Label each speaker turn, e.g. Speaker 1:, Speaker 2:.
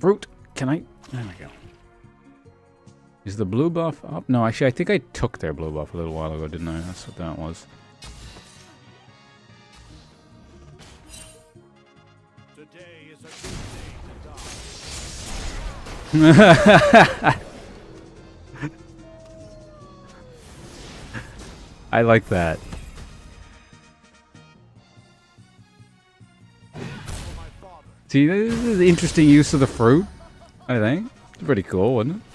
Speaker 1: fruit. Can I? There we go. Is the blue buff up? No, actually, I think I took their blue buff a little while ago, didn't I? That's what that was.
Speaker 2: Today is a good day to die.
Speaker 1: I like that. See, this is an interesting use of the fruit, I think. It's pretty cool, wasn't it?